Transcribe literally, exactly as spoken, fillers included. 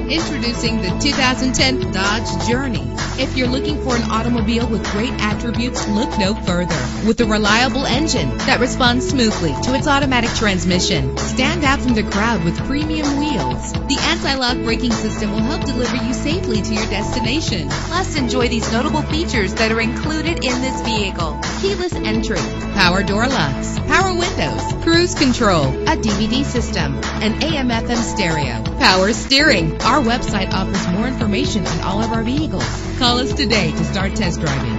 Introducing the two thousand ten Dodge Journey. If you're looking for an automobile with great attributes, look no further. With a reliable engine that responds smoothly to its automatic transmission, stand out from the crowd with premium wheels. The anti-lock braking system will help deliver you safely to your destination. Plus, enjoy these notable features that are included in this vehicle: keyless entry, power door locks, power windows, cruise control, a D V D system, an A M F M stereo, power steering. Our website offers more information on all of our vehicles. Call us today to start test driving.